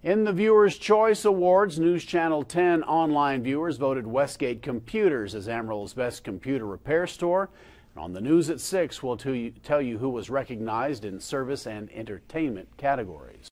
In the Viewers' Choice Awards, News Channel 10 online viewers voted Westgate Computers as Amarillo's best computer repair store. And on the news at 6, we'll tell you who was recognized in service and entertainment categories.